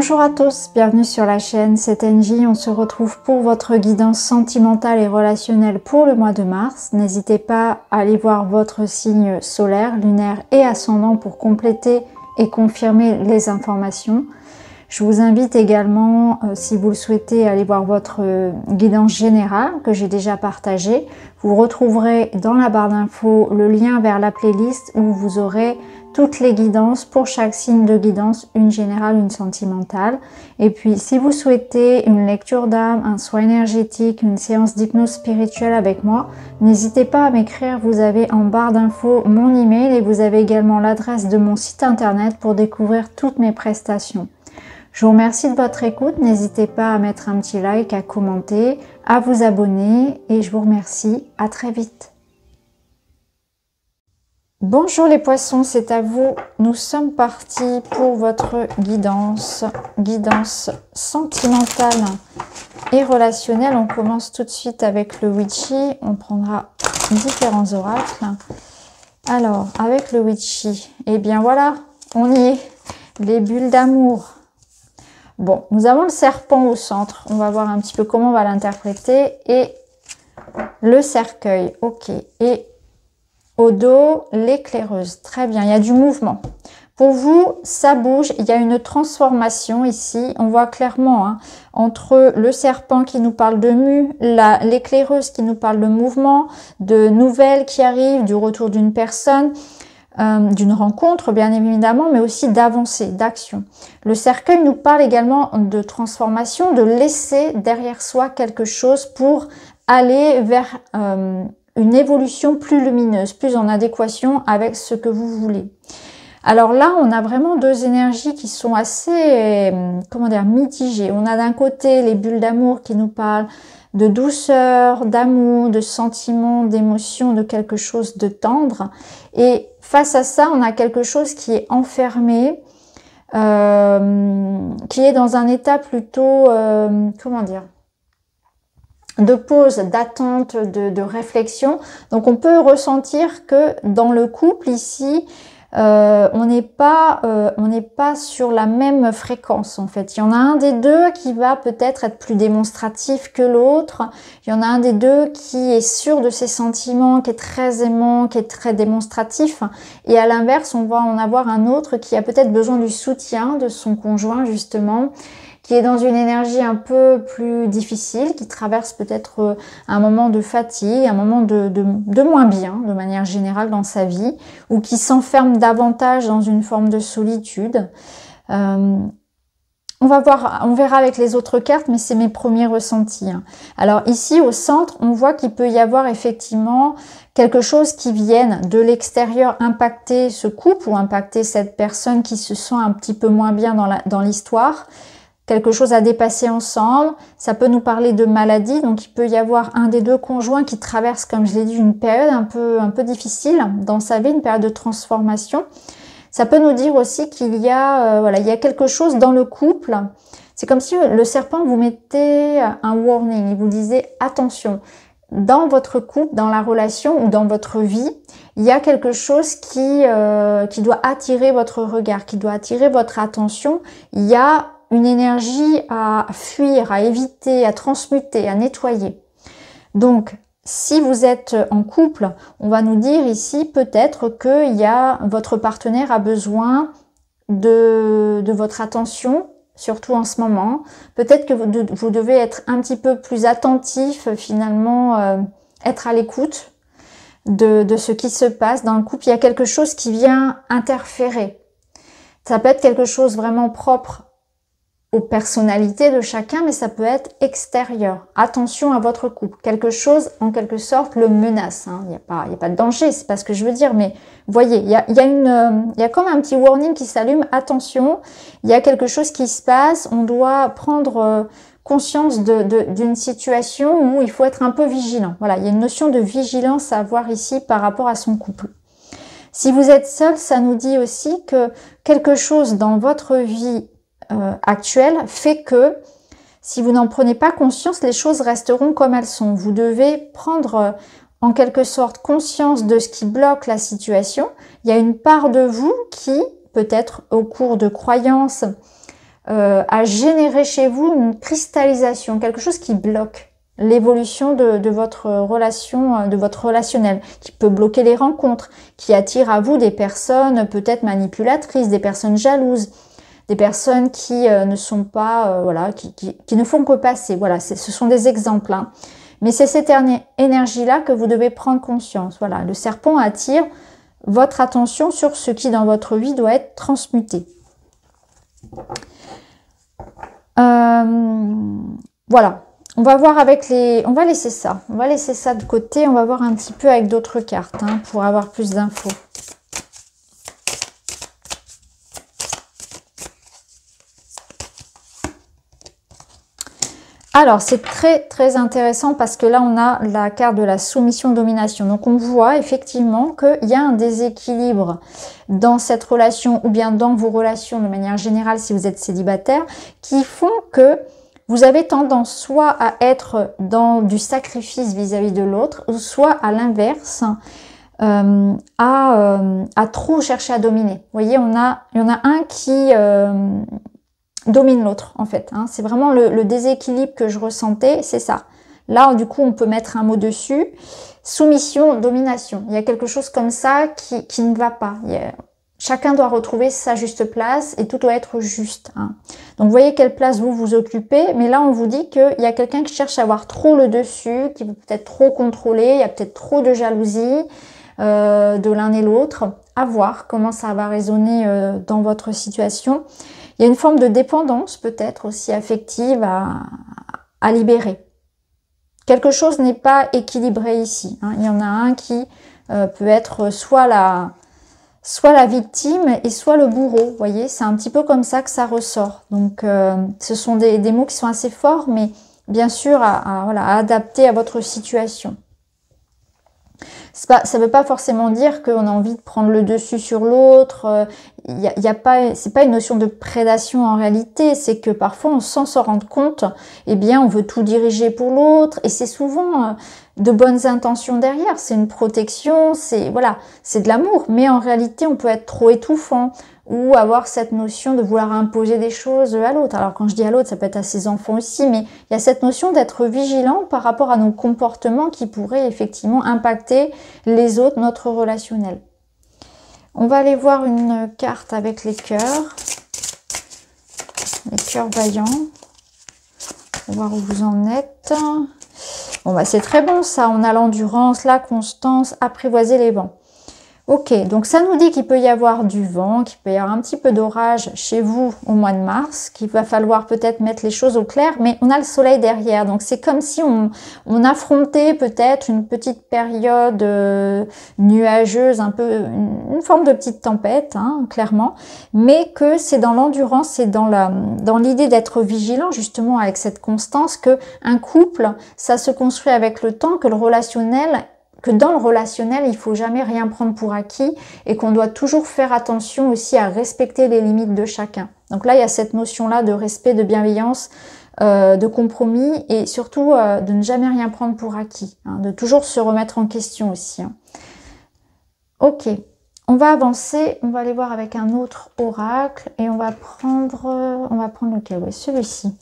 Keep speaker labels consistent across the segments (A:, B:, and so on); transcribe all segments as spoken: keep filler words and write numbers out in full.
A: Bonjour à tous, bienvenue sur la chaîne, c'est Angie. On se retrouve pour votre guidance sentimentale et relationnelle pour le mois de mars. N'hésitez pas à aller voir votre signe solaire, lunaire et ascendant pour compléter et confirmer les informations. Je vous invite également, euh, si vous le souhaitez, à aller voir votre euh, guidance générale que j'ai déjà partagée. Vous retrouverez dans la barre d'infos le lien vers la playlist où vous aurez toutes les guidances pour chaque signe de guidance, une générale, une sentimentale. Et puis, si vous souhaitez une lecture d'âme, un soin énergétique, une séance d'hypnose spirituelle avec moi, n'hésitez pas à m'écrire. Vous avez en barre d'infos mon email et vous avez également l'adresse de mon site internet pour découvrir toutes mes prestations. Je vous remercie de votre écoute. N'hésitez pas à mettre un petit like, à commenter, à vous abonner et je vous remercie. À très vite. Bonjour les poissons, c'est à vous. Nous sommes partis pour votre guidance, guidance sentimentale et relationnelle. On commence tout de suite avec le Witchy. On prendra différents oracles. Alors, avec le Witchy, eh bien voilà, on y est. Les bulles d'amour. Bon, nous avons le serpent au centre. On va voir un petit peu comment on va l'interpréter. Et le cercueil, ok. Et au dos, l'éclaireuse. Très bien, il y a du mouvement. Pour vous, ça bouge. Il y a une transformation ici. On voit clairement hein, entre le serpent qui nous parle de mue, l'éclaireuse qui nous parle de mouvement, de nouvelles qui arrivent, du retour d'une personne, euh, d'une rencontre bien évidemment, mais aussi d'avancée, d'action. Le cercueil nous parle également de transformation, de laisser derrière soi quelque chose pour aller vers Euh, une évolution plus lumineuse, plus en adéquation avec ce que vous voulez. Alors là, on a vraiment deux énergies qui sont assez, comment dire, mitigées. On a d'un côté les bulles d'amour qui nous parlent de douceur, d'amour, de sentiments, d'émotion, de quelque chose de tendre. Et face à ça, on a quelque chose qui est enfermé, euh, qui est dans un état plutôt, euh, comment dire, de pause, d'attente, de, de réflexion. Donc on peut ressentir que dans le couple ici, euh, on n'est pas, euh, on n'est pas sur la même fréquence en fait. Il y en a un des deux qui va peut-être être plus démonstratif que l'autre. Il y en a un des deux qui est sûr de ses sentiments, qui est très aimant, qui est très démonstratif. Et à l'inverse, on va en avoir un autre qui a peut-être besoin du soutien de son conjoint justement, qui est dans une énergie un peu plus difficile, qui traverse peut-être un moment de fatigue, un moment de, de, de moins bien, de manière générale dans sa vie, ou qui s'enferme davantage dans une forme de solitude. Euh, on va voir, on verra avec les autres cartes, mais c'est mes premiers ressentis. Alors ici, au centre, on voit qu'il peut y avoir effectivement quelque chose qui vienne de l'extérieur impacter ce couple ou impacter cette personne qui se sent un petit peu moins bien dans la, dans l'histoire. Quelque chose à dépasser ensemble, ça peut nous parler de maladie, donc il peut y avoir un des deux conjoints qui traverse, comme je l'ai dit, une période un peu, un peu difficile dans sa vie, une période de transformation. Ça peut nous dire aussi qu'il y a, euh, voilà, il y a quelque chose dans le couple. C'est comme si le serpent vous mettait un warning, il vous disait attention, dans votre couple, dans la relation ou dans votre vie, il y a quelque chose qui, euh, qui doit attirer votre regard, qui doit attirer votre attention. Il y a une énergie à fuir, à éviter, à transmuter, à nettoyer. Donc, si vous êtes en couple, on va nous dire ici peut-être que il y a, votre partenaire a besoin de, de votre attention, surtout en ce moment. Peut-être que vous, de, vous devez être un petit peu plus attentif, finalement, euh, être à l'écoute de, de ce qui se passe dans le couple. Il y a quelque chose qui vient interférer. Ça peut être quelque chose vraiment propre aux personnalités de chacun, mais ça peut être extérieur. Attention à votre couple. Quelque chose, en quelque sorte, le menace. Hein. Il n'y a pas, il n'y a pas de danger, c'est pas ce que je veux dire, mais voyez, il y a, il y a une, euh, il y a comme un petit warning qui s'allume. Attention, il y a quelque chose qui se passe. On doit prendre euh, conscience de, de, d'une situation où il faut être un peu vigilant. Voilà, il y a une notion de vigilance à avoir ici par rapport à son couple. Si vous êtes seul, ça nous dit aussi que quelque chose dans votre vie Euh, actuelle fait que si vous n'en prenez pas conscience, les choses resteront comme elles sont. Vous devez prendre euh, en quelque sorte conscience de ce qui bloque la situation. Il y a une part de vous qui, peut-être au cours de croyances euh, à générer chez vous une cristallisation, quelque chose qui bloque l'évolution de, de votre relation, de votre relationnel, qui peut bloquer les rencontres, qui attire à vous des personnes peut-être manipulatrices, des personnes jalouses, des personnes qui euh, ne sont pas, euh, voilà, qui, qui, qui ne font que passer. Voilà, ce sont des exemples. Hein. Mais c'est cette énergie-là que vous devez prendre conscience. Voilà, le serpent attire votre attention sur ce qui dans votre vie doit être transmuté. Euh, voilà. On va voir avec les... On va laisser ça. On va laisser ça de côté. On va voir un petit peu avec d'autres cartes hein, pour avoir plus d'infos. Alors, c'est très, très intéressant parce que là, on a la carte de la soumission-domination. Donc, on voit effectivement qu'il y a un déséquilibre dans cette relation ou bien dans vos relations de manière générale si vous êtes célibataire qui font que vous avez tendance soit à être dans du sacrifice vis-à-vis de l'autre, ou soit à l'inverse, euh, à, euh, à trop chercher à dominer. Vous voyez, on a, il y en a un qui euh, domine l'autre, en fait. Hein. C'est vraiment le, le déséquilibre que je ressentais, c'est ça. Là, du coup, on peut mettre un mot dessus. Soumission, domination. Il y a quelque chose comme ça qui, qui ne va pas. Il y a, Chacun doit retrouver sa juste place et tout doit être juste. Hein. Donc, vous voyez quelle place vous vous occupez. Mais là, on vous dit qu'il y a quelqu'un qui cherche à avoir trop le dessus, qui veut peut-être trop contrôler. Il y a peut-être trop de jalousie euh, de l'un et l'autre. À voir comment ça va résonner euh, dans votre situation. Il y a une forme de dépendance peut-être aussi affective à, à libérer. Quelque chose n'est pas équilibré ici. Hein. Il y en a un qui euh, peut être soit la... soit la victime et soit le bourreau, vous voyez, c'est un petit peu comme ça que ça ressort. Donc, euh, ce sont des, des mots qui sont assez forts, mais bien sûr à, à, voilà, à adapter à votre situation. Pas, ça ne veut pas forcément dire qu'on a envie de prendre le dessus sur l'autre. Il y a, y a pas, c'est pas une notion de prédation en réalité, c'est que parfois, on sans s'en rendre compte, eh bien, on veut tout diriger pour l'autre, et c'est souvent de bonnes intentions derrière. C'est une protection, c'est voilà, c'est de l'amour, mais en réalité, on peut être trop étouffant ou avoir cette notion de vouloir imposer des choses à l'autre. Alors quand je dis à l'autre, ça peut être à ses enfants aussi, mais il y a cette notion d'être vigilant par rapport à nos comportements qui pourraient effectivement impacter les autres, notre relationnel. On va aller voir une carte avec les cœurs, les cœurs vaillants. On va voir où vous en êtes. Bon bah c'est très bon ça, on a l'endurance, la constance, apprivoiser les vents. Ok, donc ça nous dit qu'il peut y avoir du vent, qu'il peut y avoir un petit peu d'orage chez vous au mois de mars, qu'il va falloir peut-être mettre les choses au clair, mais on a le soleil derrière. Donc c'est comme si on, on affrontait peut-être une petite période euh, nuageuse, un peu une, une forme de petite tempête, hein, clairement, mais que c'est dans l'endurance, c'est dans la dans l'idée d'être vigilant justement avec cette constance, que un couple, ça se construit avec le temps, que le relationnel que dans le relationnel, il faut jamais rien prendre pour acquis et qu'on doit toujours faire attention aussi à respecter les limites de chacun. Donc là, il y a cette notion-là de respect, de bienveillance, euh, de compromis et surtout euh, de ne jamais rien prendre pour acquis, hein, de toujours se remettre en question aussi. Hein. Ok, on va avancer, on va aller voir avec un autre oracle et on va prendre, on va prendre lequel? Ouais, celui-ci.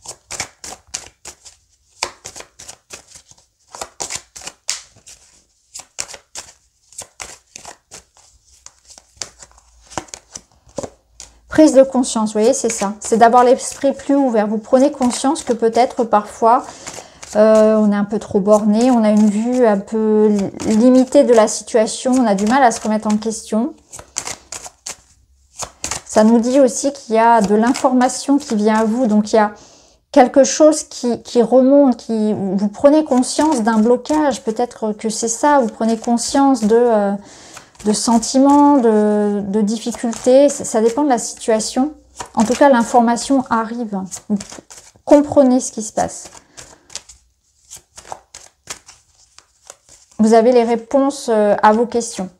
A: Prise de conscience, vous voyez, c'est ça. C'est d'avoir l'esprit plus ouvert. Vous prenez conscience que peut-être parfois, euh, on est un peu trop borné, on a une vue un peu limitée de la situation, on a du mal à se remettre en question. Ça nous dit aussi qu'il y a de l'information qui vient à vous, donc il y a quelque chose qui, qui remonte, qui vous prenez conscience d'un blocage, peut-être que c'est ça, vous prenez conscience de... Euh, de sentiments, de, de difficultés, ça, ça dépend de la situation. En tout cas, l'information arrive. Vous comprenez ce qui se passe. Vous avez les réponses à vos questions.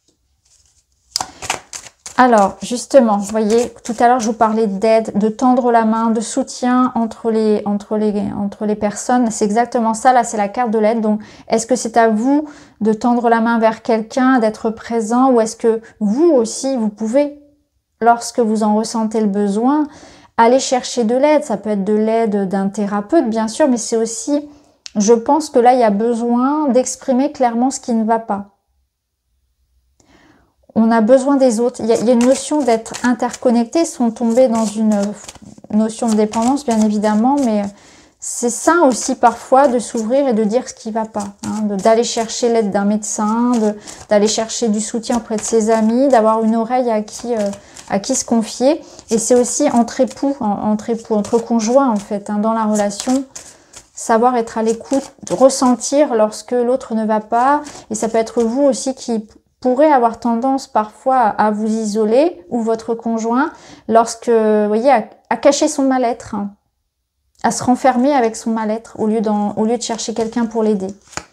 A: Alors, justement, vous voyez, tout à l'heure, je vous parlais d'aide, de tendre la main, de soutien entre les, entre les, entre les personnes. C'est exactement ça, là, c'est la carte de l'aide. Donc, est-ce que c'est à vous de tendre la main vers quelqu'un, d'être présent, ou est-ce que vous aussi, vous pouvez, lorsque vous en ressentez le besoin, aller chercher de l'aide. Ça peut être de l'aide d'un thérapeute, bien sûr, mais c'est aussi, je pense que là, il y a besoin d'exprimer clairement ce qui ne va pas. On a besoin des autres. Il y a, il y a une notion d'être interconnectés, ils sont tombés dans une notion de dépendance, bien évidemment, mais c'est sain aussi parfois de s'ouvrir et de dire ce qui ne va pas, hein, d'aller chercher l'aide d'un médecin, d'aller chercher du soutien auprès de ses amis, d'avoir une oreille à qui, euh, à qui se confier. Et c'est aussi entre époux, entre époux, entre conjoints en fait, hein, dans la relation, savoir être à l'écoute, ressentir lorsque l'autre ne va pas. Et ça peut être vous aussi qui pourrez avoir tendance parfois à vous isoler, ou votre conjoint, lorsque, vous voyez, à, à cacher son mal-être, hein, à se renfermer avec son mal-être au lieu, au lieu de chercher quelqu'un pour l'aider.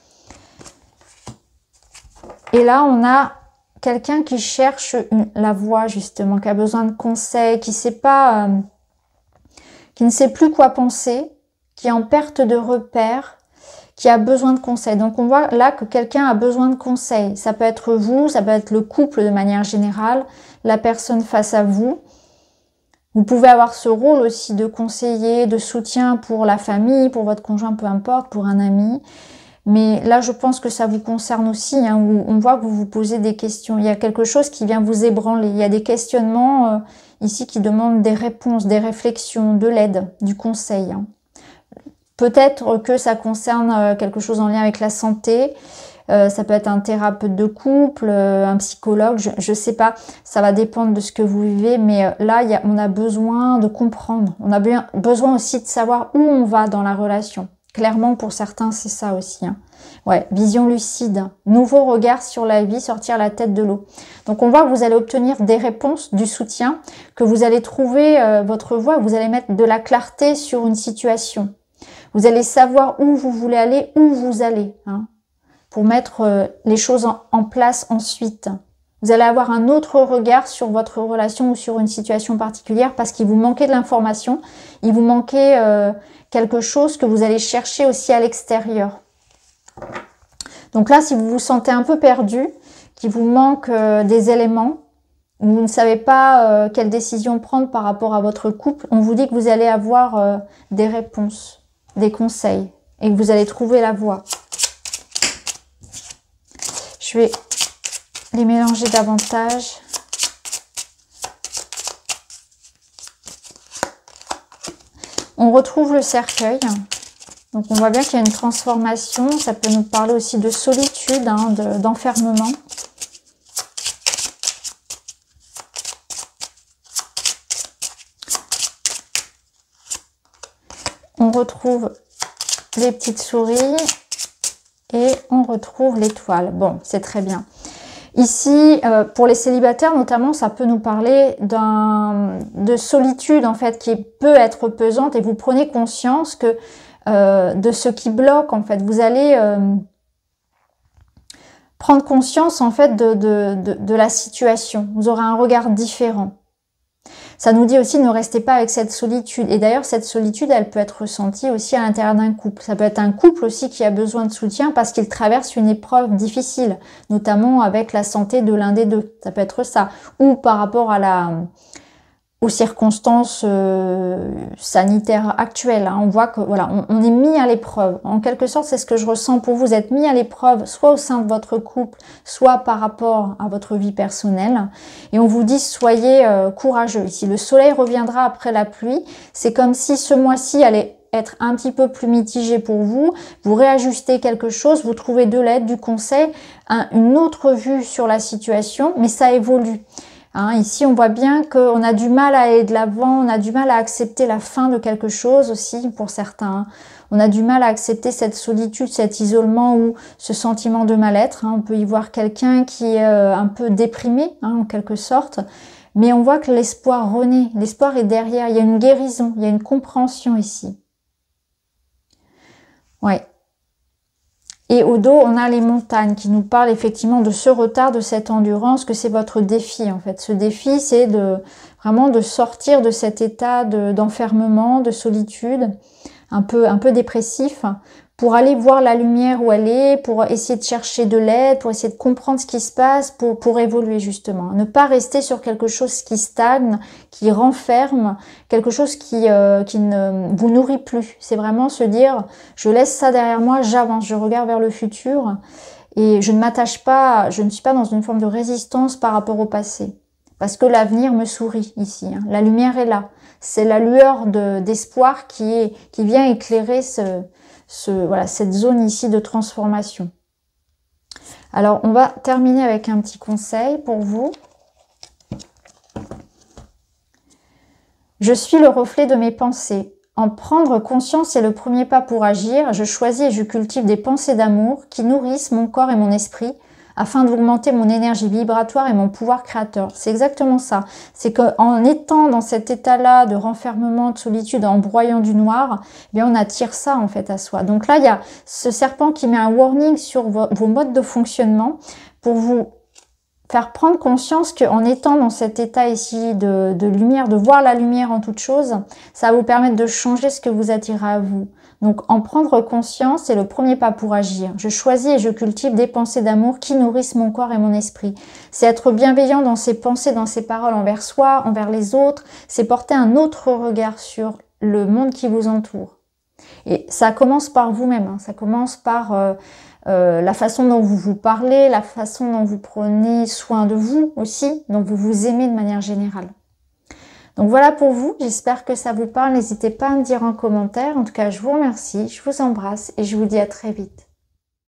A: Et là, on a quelqu'un qui cherche une, la voie, justement, qui a besoin de conseils, qui sait pas, euh, qui ne sait plus quoi penser, qui est en perte de repères, qui a besoin de conseils. Donc, on voit là que quelqu'un a besoin de conseils. Ça peut être vous, ça peut être le couple de manière générale, la personne face à vous. Vous pouvez avoir ce rôle aussi de conseiller, de soutien pour la famille, pour votre conjoint, peu importe, pour un ami. Mais là, je pense que ça vous concerne aussi, hein, où on voit que vous vous posez des questions. Il y a quelque chose qui vient vous ébranler. Il y a des questionnements euh, ici qui demandent des réponses, des réflexions, de l'aide, du conseil. Hein. Peut-être que ça concerne quelque chose en lien avec la santé. Euh, ça peut être un thérapeute de couple, euh, un psychologue, je ne sais pas. Ça va dépendre de ce que vous vivez. Mais euh, là, y a, on a besoin de comprendre. On a bien, besoin aussi de savoir où on va dans la relation. Clairement, pour certains, c'est ça aussi. Hein. Ouais, vision lucide. Nouveau regard sur la vie, sortir la tête de l'eau. Donc, on voit que vous allez obtenir des réponses, du soutien, que vous allez trouver euh, votre voie, vous allez mettre de la clarté sur une situation. Vous allez savoir où vous voulez aller, où vous allez, hein, pour mettre euh, les choses en, en place ensuite. Vous allez avoir un autre regard sur votre relation ou sur une situation particulière parce qu'il vous manquait de l'information, il vous manquait euh, quelque chose que vous allez chercher aussi à l'extérieur. Donc là, si vous vous sentez un peu perdu, qu'il vous manque euh, des éléments, vous ne savez pas euh, quelle décision prendre par rapport à votre couple, on vous dit que vous allez avoir euh, des réponses, des conseils et que vous allez trouver la voie. Je vais les mélanger davantage. On retrouve le cercueil. Donc on voit bien qu'il y a une transformation. Ça peut nous parler aussi de solitude, hein, de, d'enfermement. On retrouve les petites souris et on retrouve l'étoile. Bon, c'est très bien. Ici, euh, pour les célibataires notamment, ça peut nous parler d'un de solitude en fait qui peut être pesante et vous prenez conscience que euh, de ce qui bloque en fait. Vous allez euh, prendre conscience en fait de, de, de, de la situation. Vous aurez un regard différent. Ça nous dit aussi ne restez pas avec cette solitude. Et d'ailleurs, cette solitude, elle peut être ressentie aussi à l'intérieur d'un couple. Ça peut être un couple aussi qui a besoin de soutien parce qu'il traverse une épreuve difficile, notamment avec la santé de l'un des deux. Ça peut être ça. Ou par rapport à la, aux circonstances euh, sanitaires actuelles. Hein. On voit que voilà, on, on est mis à l'épreuve. En quelque sorte, c'est ce que je ressens pour vous. Vous êtes mis à l'épreuve, soit au sein de votre couple, soit par rapport à votre vie personnelle. Et on vous dit, soyez euh, courageux. Ici, le soleil reviendra après la pluie. C'est comme si ce mois-ci allait être un petit peu plus mitigé pour vous. Vous réajustez quelque chose, vous trouvez de l'aide, du conseil, un, une autre vue sur la situation, mais ça évolue. Hein, ici, on voit bien qu'on a du mal à aller de l'avant, on a du mal à accepter la fin de quelque chose aussi pour certains. On a du mal à accepter cette solitude, cet isolement ou ce sentiment de mal-être. Hein. On peut y voir quelqu'un qui est euh, un peu déprimé, hein, en quelque sorte. Mais on voit que l'espoir renaît, l'espoir est derrière. Il y a une guérison, il y a une compréhension ici. Ouais. Et au dos, on a les montagnes qui nous parlent effectivement de ce retard, de cette endurance, que c'est votre défi en fait. Ce défi, c'est de vraiment de sortir de cet état de, d'enfermement, de solitude, un peu, un peu dépressif, pour aller voir la lumière où elle est, pour essayer de chercher de l'aide, pour essayer de comprendre ce qui se passe, pour, pour évoluer justement. Ne pas rester sur quelque chose qui stagne, qui renferme, quelque chose qui, euh, qui ne vous nourrit plus. C'est vraiment se dire, je laisse ça derrière moi, j'avance, je regarde vers le futur et je ne m'attache pas, je ne suis pas dans une forme de résistance par rapport au passé. Parce que l'avenir me sourit ici. Hein. La lumière est là. C'est la lueur de, d'espoir qui, est, qui vient éclairer ce... Ce, voilà, cette zone ici de transformation. Alors, on va terminer avec un petit conseil pour vous. Je suis le reflet de mes pensées. En prendre conscience est le premier pas pour agir. Je choisis et je cultive des pensées d'amour qui nourrissent mon corps et mon esprit afin d'augmenter mon énergie vibratoire et mon pouvoir créateur. C'est exactement ça. C'est qu'en étant dans cet état-là de renfermement, de solitude, en broyant du noir, eh bien on attire ça en fait à soi. Donc là, il y a ce serpent qui met un warning sur vos, vos modes de fonctionnement pour vous faire prendre conscience qu'en étant dans cet état ici de, de lumière, de voir la lumière en toute chose, ça va vous permettre de changer ce que vous attirez à vous. Donc, en prendre conscience, c'est le premier pas pour agir. Je choisis et je cultive des pensées d'amour qui nourrissent mon corps et mon esprit. C'est être bienveillant dans ses pensées, dans ses paroles envers soi, envers les autres. C'est porter un autre regard sur le monde qui vous entoure. Et ça commence par vous-même. Hein. Ça commence par euh, euh, la façon dont vous vous parlez, la façon dont vous prenez soin de vous aussi, dont vous vous aimez de manière générale. Donc voilà pour vous, j'espère que ça vous parle, n'hésitez pas à me dire en commentaire. En tout cas, je vous remercie, je vous embrasse et je vous dis à très vite.